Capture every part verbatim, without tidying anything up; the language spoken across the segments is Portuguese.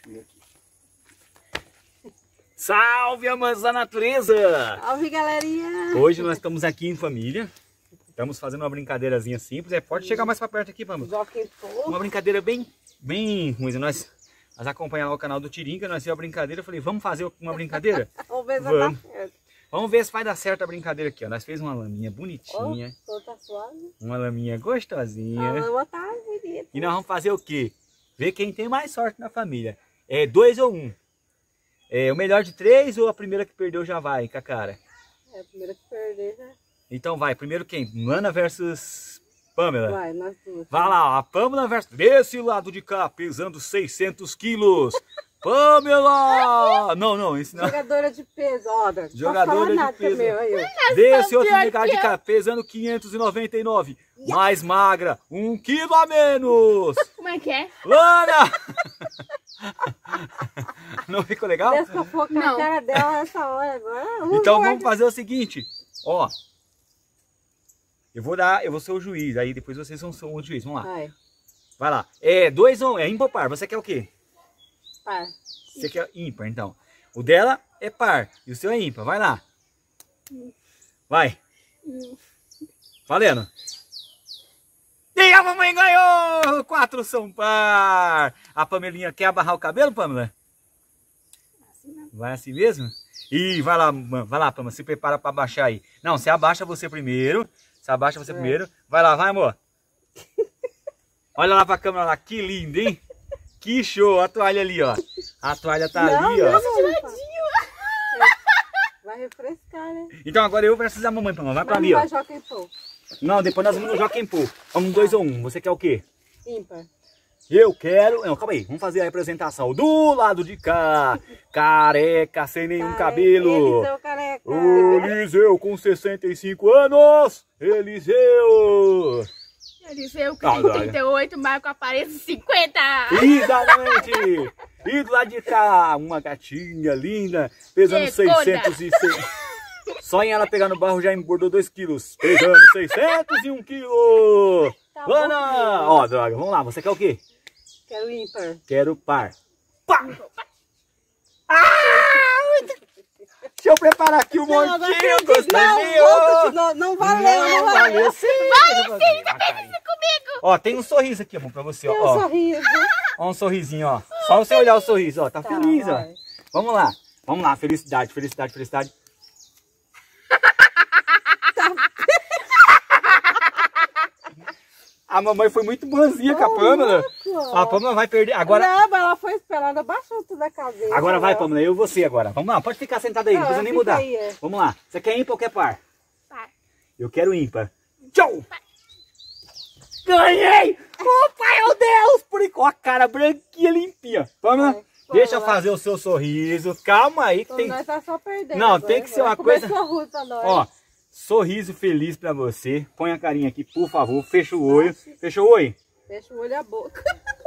Salve, amantes da natureza! Salve, galerinha! Hoje nós estamos aqui em família. Estamos fazendo uma brincadeirazinha simples. É, pode chegar mais pra perto aqui, vamos. Uma brincadeira bem, bem ruim. Nós, nós acompanhamos o canal do Tiringa, nós fizemos a brincadeira. Eu falei, vamos fazer uma brincadeira? Vamos ver se vamos. vai dar certo. Vamos ver se vai dar certo a brincadeira aqui, ó. Nós fizemos uma laminha bonitinha. Oh, tá suave. Uma laminha gostosinha. A lama tá bonita. E nós vamos fazer o quê? Ver quem tem mais sorte na família. É dois ou um. É o melhor de três ou a primeira que perdeu já vai com a cara? É a primeira que perder já. Então vai, primeiro quem? Lana versus Pamela. Vai, nós duas. Vai lá, ó, a Pamela versus... Desse lado de cá, pesando seiscentos quilos. Pamela! Não, não, isso não. Jogadora de peso, ó. Jogadora de nada peso. Meu, aí, ó. Desse outro lugar de cá, pesando quinhentos e noventa e nove. Mais magra, um quilo a menos. Como é que é? Lana! Não ficou legal? Desce que eu for com a Não. cara dela nessa hora agora. Vamos Então embora. vamos fazer o seguinte, ó. Eu vou dar, eu vou ser o juiz, aí depois vocês vão ser o juiz, vamos lá. Vai, Vai lá. É dois ou um, é ímpar ou par? Você quer o quê? par. Você quer ímpar, então. O dela é par e o seu é ímpar, vai lá. Vai. Valendo. E a mamãe ganhou! Quatro são par. A Pamelinha quer abarrar o cabelo, Pamela? Vai assim mesmo? Ih, vai lá, vai lá, Pamela, se prepara para abaixar aí. Não, você abaixa você primeiro. Você abaixa você é. primeiro. Vai lá, vai, amor. Olha lá pra câmera lá, que lindo, hein? Que show, a toalha ali, ó. A toalha tá Não, ali, ó. não, vai refrescar, né? Então agora eu versus a mamãe, Pamela. Vai pra Mas ali, não ó. vai jogar em pão. Não, depois nós vamos no Joaquim Pô. Vamos dois ou um. Você quer o quê? Ímpar. Eu quero... Não, calma aí. Vamos fazer a apresentação. Do lado de cá. Careca, sem nenhum Careca. cabelo. Eliseu careca. O Eliseu com sessenta e cinco anos. Eliseu. Eliseu que Ah, tem olha. trinta e oito, Marco aparece cinquenta. Exatamente. E do lado de cá, uma gatinha linda, pesando Que seiscentos e seis. Só em ela pegar no barro já engordou dois quilos. Pesando seiscentos e um quilos. Tá Ana! bom, Ó, droga, vamos lá. Você quer o quê? Quero ímpar. Quero par. Pá! Ah! Deixa eu preparar aqui um Não, não montinho, acredito. gostosinho. Não, outro, não, não valeu, não, Não valeu. valeu sim. Vai sim, tá feliz comigo. Ó, tem um sorriso aqui, amor, pra você, ó. Meu Ó, sorriso. ó um sorrisinho, ó. Só você olhar o sorriso, ó. Tá, Tá, feliz, ó. vai. Vamos lá. Vamos lá. Felicidade, felicidade, felicidade. A mamãe foi muito boazinha com a Pamela. A Pamela vai perder. Agora, Não, mas ela foi esperando, abaixou tudo a cabeça. agora vai, ela. Pamela. Eu e você agora. Vamos lá. Pode ficar sentada aí. Não, Não, precisa nem fica mudar. aí, é. Vamos lá. Você quer ímpar ou quer par? Par. Eu quero ímpar. Tchau! Ganhei! Oh, pai, meu Deus! Por enquanto, a cara branquinha, limpinha. Pamela, Vai, deixa eu vamos lá. fazer o seu sorriso. Calma aí que Então tem... nós tá só perdendo. Não, agora. tem que ser uma Vai coisa- comer sorriso pra nós. Ó, sorriso feliz pra você. Põe a carinha aqui, por favor. Fecha o olho. Fechou o olho? Fecha o olho e a boca.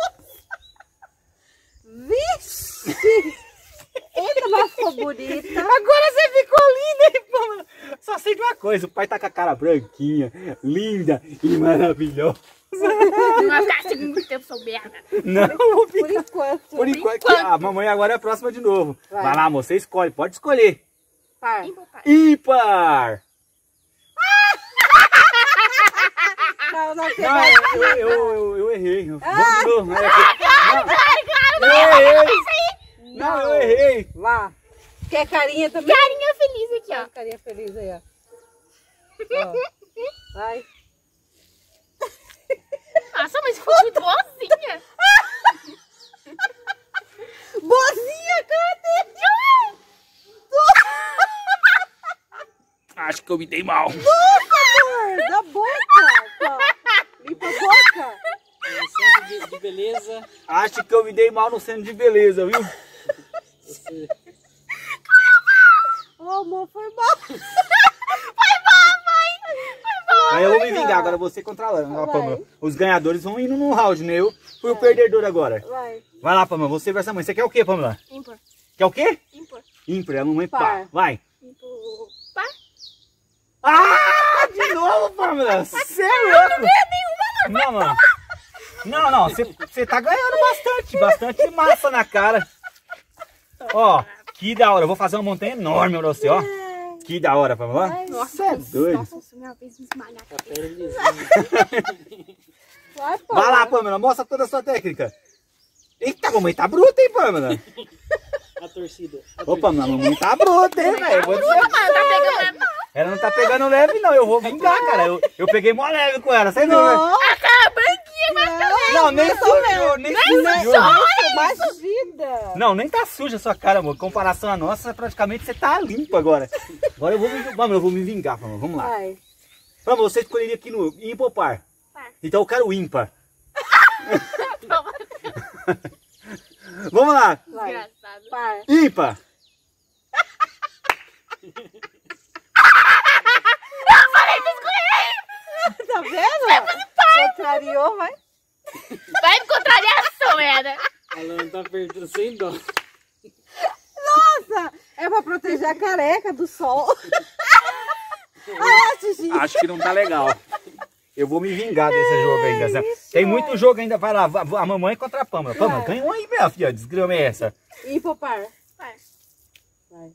Vixe! Eita, mas ficou bonita. Agora você ficou linda, hein, Pamela? Só sei de uma coisa. O pai tá com a cara branquinha, linda e maravilhosa. Não vai ficar assim muito tempo soberba. Não, vou Por ficar... enquanto. Por enquanto, a mamãe agora é a próxima de novo. Vai, Vai. lá, amor, você escolhe. Pode escolher. Par. Ímpar! Não, não, que Não, vai. eu, eu, eu, eu errei. Vamos Ah! de novo. É que- Não, eu errei. Não, eu errei. Lá. Quer carinha também? Carinha feliz aqui, ó. Carinha feliz aí, ó. Ó. Vai. Nossa, mas ficou muito boazinha. Boazinha, cadê? Acho que eu me dei mal. Amor, da boca. Ó. Limpa a boca. Centro de, de beleza. Acho que eu me dei mal no centro de beleza, viu? Você... Ô, amor, foi mal. Aí eu vou me vingar, agora você contra a Lana, Vai. Pamela. Os ganhadores vão indo no round, né? Eu fui o perdedor agora. Vai. Vai lá, Pamela, você versus a mãe. Você quer o quê, Pamela? Ímpar. Quer o quê? Ímpar. Ímpar, a mamãe pá. Par. Vai. Ímpar. Par. Ah, de novo, Pamela. Você é louco. Não, mano. Não, não, você tá ganhando bastante, bastante massa na cara. Ó, que da hora. Eu vou fazer uma montanha enorme pra você, ó. Que da hora, vamos lá? Nossa, é doido. Nossa, minha vez me esmalhar. A pele lisinha. Vai, pô. Vai lá, Pamela, mostra toda a sua técnica. Eita, mamãe tá bruta, hein, Pamela? A torcida. A Ô, torcida. Pamela, a mamãe tá bruta, hein, velho? Eu vou dizer. Mano, tá pegando na Ela não tá pegando leve, não. Eu vou vingar, cara. Eu, eu peguei mó leve com ela, você viu, né? Não, a cara branquinha, mas Não, nem sujou, nem sujou. imagina. Não, nem tá suja a sua cara, amor. Em comparação à nossa, praticamente você tá limpo agora. Agora eu vou me, vamos, eu vou me vingar, Pamela. Vamos lá. Vai. Pamela, você escolheria aqui no ímpar ou par? Par. Então eu quero ímpar. Vamos lá. Vai. desgraçado. Par. Ímpar. Tá vendo? Contrariou, vai. Vai me contrariação, merda. A Lana tá apertando sem dó. Nossa, é pra proteger a careca do sol. Ah, Xixi. Acho que não tá legal. Eu vou me vingar desse jogo ainda. Tem muito jogo ainda. Vai lá, a mamãe contra a Pamela. Pamela, ganha um aí, minha filha. Desgrama é essa. E pro par. Vai. Vai.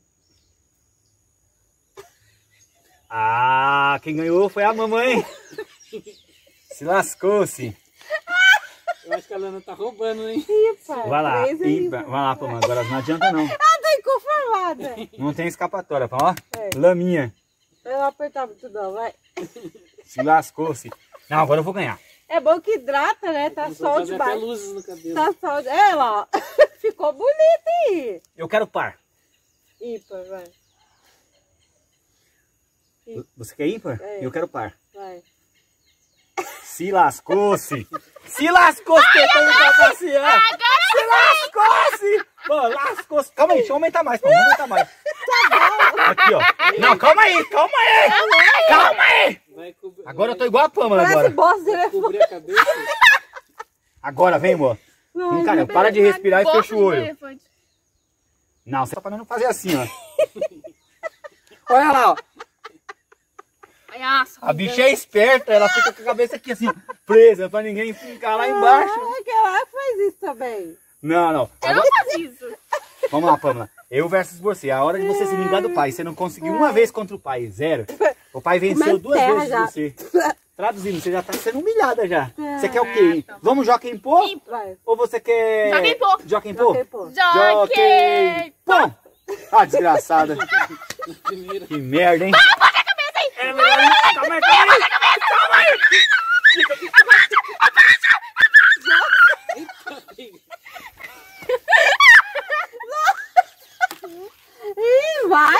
Ah, quem ganhou foi a mamãe. Se lascou-se. Eu acho que a Lana tá roubando, hein? E par. Vai lá, Três aí. ímpar. Vai lá, Pamela. Agora não adianta não. Ah, tá inconformada. Não tem escapatória, ó. É. Laminha. Eu não apertar muito não, vai. Se lascou-se. Não, agora eu vou ganhar. É bom que hidrata, né? Tá Vou sol fazer até demais. luzes no cabelo. Tá sol de... É, lá, ó. Ficou bonito aí. Eu quero par. Ímpar, vai. Você quer ímpar? É. Eu quero par. Vai. Se lascou-se. Se lascou-se tentando trapacear. Se lascou-se. Pô, lascou-se. Calma aí, deixa eu aumentar mais. Vamos aumentar mais. Aqui, ó. Não, calma aí, calma aí. Calma aí. Vai cobrir, Agora eu tô vai igual a Pamela Parece agora. bosta de elefante. cobrir a cabeça. Agora, vem, amor. Vem, cara, para de respirar e Bosta fecha o de olho. elefante. Não, você tá para não fazer assim, ó. Olha lá, ó. Ai, nossa, A bicha é esperta, ela fica com a cabeça aqui assim, ó, presa, pra ninguém ficar lá embaixo. Ah, aquela faz isso também. Não, não. eu não Agora- faço isso. Vamos lá, Pamela. Eu versus você. A hora de você se vingar do pai. Você não conseguiu uma vez contra o pai. Zero. O pai venceu Comendo duas terra vezes já. você. Traduzindo, você já tá sendo humilhada já. Você quer o quê? hein? Ah, tá. Vamos Joaquim Pô? Vai. Ou você quer... Joaquim Pô. Joaquim Pô? Joaquim Pô. Jockey! Pô! Ah, desgraçada. Primeiro. Que merda, hein? Calma aí, calma aí. Calma aí. Ih, vai.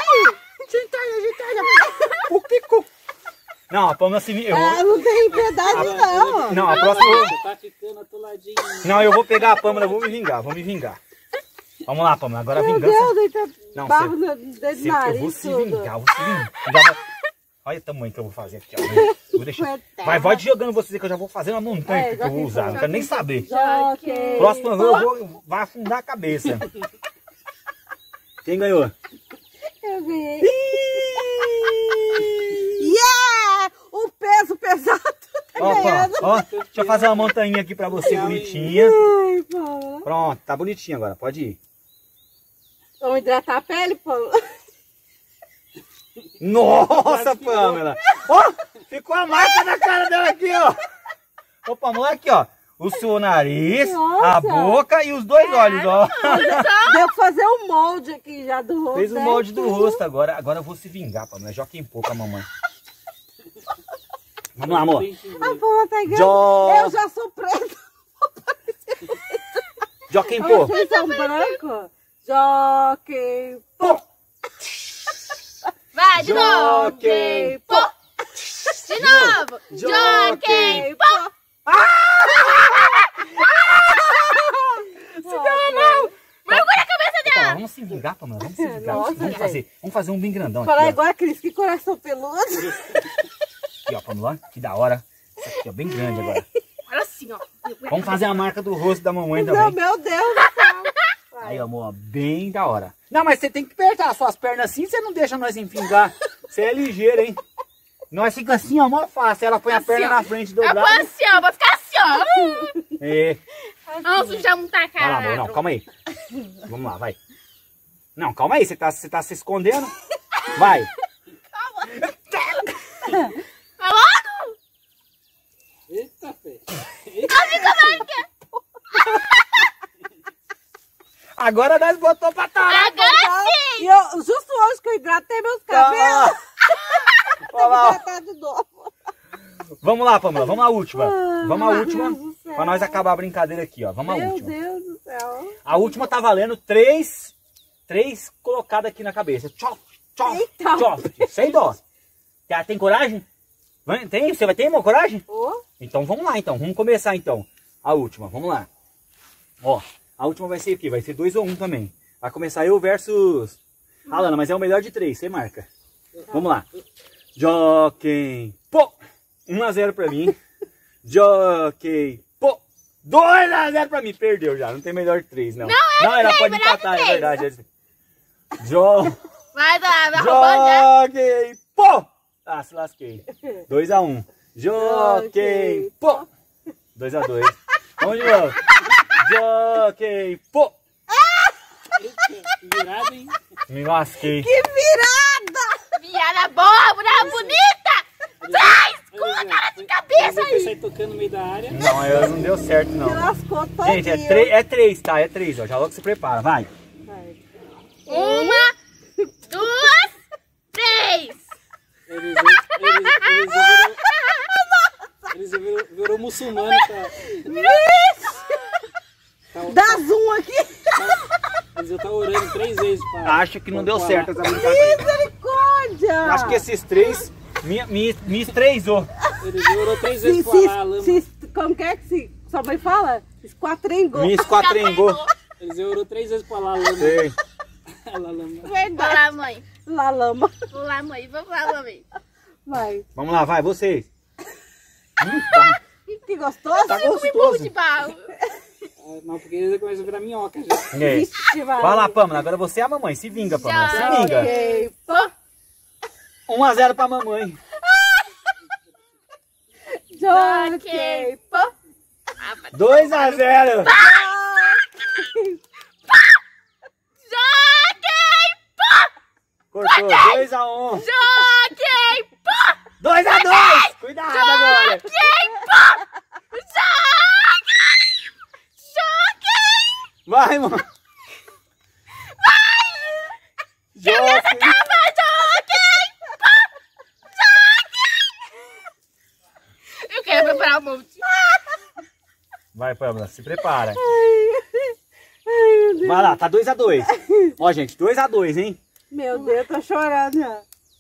O que co... Não, a Pamela se... Eu Ah, vou... não tem piedade não. Não, a próxima... Você tá ficando atoladinho. Não, eu vou pegar a Pamela, eu vou me vingar, vou me vingar. Vamos lá, Pamela, agora a Meu vingança... Deus, entra Não, barro cê- no dedo do Cê- eu nariz, vou se tudo. vingar, eu vou se vingar. Já vai- Olha o tamanho que eu vou fazer aqui, ó. Vou deixar... Vai, vai jogando você que eu já vou fazer uma montanha É, que eu vou já usar, fiz, não quero nem saber. Jockey. Próxima vez eu vou... Vai afundar a cabeça. Quem ganhou? Eu ganhei. Yeah! O peso pesado tá Ó, Pam, ganhando. ó, deixa eu fazer uma montanha aqui pra você, bonitinha. Ai, Paulo. Pronto, tá bonitinha agora, pode ir. Vamos hidratar a pele, Paulo? Nossa, Pamela! Ó, ficou a marca da cara dela aqui, ó. Ô, Pamela, aqui, ó. O seu nariz, Nossa. a boca e os dois olhos, ó. Deu pra fazer um molde aqui já do rosto. Fez o né? molde do rosto agora. Agora eu vou se vingar, Pamela. Joaquim Pô com a mamãe. Vamos lá, amor. A Paula tá ganhando. Jo... Eu já sou preta. Joaquim Pô. Vocês são brancos? Jockey. Pô. Vai, de novo. Jockey Pô. De novo. Jockey Jockey. Pô. Se deu a mão. Mergulha a cabeça Pamela, dela. vamos se vingar, Pamela. Vamos se vingar. Nossa, vamos, gente. fazer, vamos fazer um bem grandão aqui, Falar ó. igual a Cris, que coração peludo. Aqui, ó, Pamela. Que da hora. Isso aqui, ó, bem grande agora. Olha assim, ó. Vamos fazer a marca do rosto da mamãe Não, também. meu Deus do céu. Aí, amor, bem da hora. Não, mas você tem que apertar as suas pernas assim, você não deixa nós enfingar. Você é ligeiro, hein? Nós fica assim, ó, mó fácil. Ela põe a Assim, perna ó. na frente do Eu vou braço. assim, ó. Vou ficar assim, ó. É. Vamos sujar muita Vai lá, cara. amor, não, calma aí. Vamos lá, vai. Não, calma aí, você tá, você tá se escondendo. Vai. Vai logo. Eita, fé. Agora nós botou pra trás. Agora sim. E eu, justo hoje que eu hidratei meus cabelos, Olha lá, ó. hidratar de novo. Vamos lá, Pamela, vamos à última. Vamos à Meu última, Deus do céu. pra nós acabar a brincadeira aqui, ó. Vamos à Meu última. Deus do céu. A última tá valendo três, três colocadas aqui na cabeça. Tchau, tchau, Eita. tchau. Sem dó. Tem, tem coragem? Vai- Tem? Você vai ter, irmão, coragem? Ô, Então vamos lá, então. Vamos começar, então. A última, vamos lá. Ó, a última vai ser o quê? Vai ser dois ou um também. Vai começar eu versus... Alana, mas é o melhor de três, você marca. Vamos lá. Jockey, pô! um a zero pra mim. Jockey, pô! dois a zero pra mim. Perdeu já, não tem melhor de três, não. Não, é Não, ela três, pode melhor de empatar, é três. verdade. É... Jo... Vai dar, vai roubando, né? Jockey, pô! Ah, se lasquei. dois a um. Jockey, pô! dois a dois. Vamos de novo. Jockey, pô! Eita, virado, hein? Me lasquei. que virada! Viada boa, mulher bonita. Sai, Olha, escuta Zé, de cabeça Zé aí. sai tocando no meio da área. Não, eu não deu certo, não. Me lascou todo. Gente, é três, é três, tá? É três, ó. Já logo se prepara, vai. Uma, duas, três. Eles, eles, eles, virou, eles virou, virou muçulmano, tá? tá, Dá zoom aqui. eles já tá orando três vezes pra... Acho que não deu pra- certo essa brincadeira. Misericórdia. Acho que esses três me, me, me estreizou. Ele orou três Se, vezes pra lá, a lama. se, se, como que é que se, sua mãe fala? Esquatrengou. Me esquatrengou. Eles orou três vezes pra lá, a lama. Sei. A lama. Vamos Verdade. lá, mãe. Lá, lama. Vamos lá, mãe. Vamos lá, mãe. Vai. Vamos lá, vai, vocês. Hum, tá, Que gostoso. tá Um pouco gostoso. de barro. Ah, não, porque eles começam a virar minhoca já. É. Vixe, vai. Vai lá, Pamela. Agora você é a mamãe. Se vinga, Pamela. Se Já. vinga. Ok. Pô, um a zero pra mamãe. Jockey. pô. dois a zero. Joguei, Cortou. dois a um. joguei, pô. dois a dois. Cuidado agora. Joguei, pô. Joguei. Joguei. Vai, mano. Jockey. Calma, joguei, pô. Joguei. Eu quero preparar um monte. Vai, Pamela. Se prepara. Ai, meu Deus. Vai lá, tá dois a dois. Ó, gente, dois a dois, hein? Meu Deus, tô chorando já.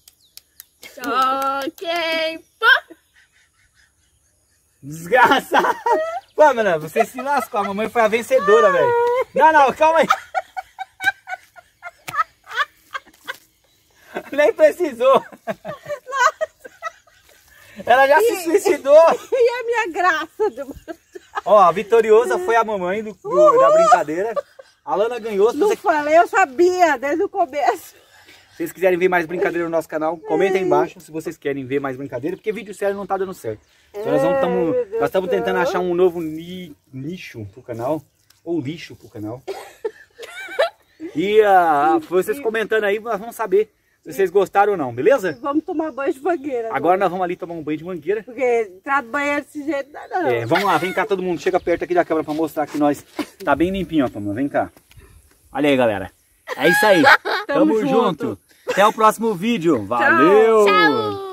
Joguei, pô. Desgraçado. Pamela, você se lascou. A mamãe foi a vencedora, velho. Não, não, calma aí. Nem precisou. Ela já se suicidou. E a minha graça. De... Ó, a vitoriosa foi a mamãe do, do- da brincadeira. A Lana ganhou. Se Não você- falei, eu sabia desde o começo. se vocês quiserem ver mais brincadeira no nosso canal, comenta aí embaixo se vocês querem ver mais brincadeira, porque vídeo sério não tá dando certo. Então nós vamos tamo, Ai, meu Deus nós estamos do céu. tentando achar um novo ni- nicho pro canal, ou lixo pro canal. E ah, vocês comentando aí, nós vamos saber se vocês gostaram ou não, beleza? Vamos tomar banho de mangueira. Agora nós vamos ali tomar um banho de mangueira. Porque entrar no banheiro desse jeito não dá não. É, vamos lá, vem cá todo mundo, chega perto aqui da câmera pra mostrar que nós tá bem limpinho, ó, Pamela, vem cá. Olha aí, galera. É isso aí. Tamo, Tamo junto. junto. Até o próximo vídeo. Valeu! Tchau.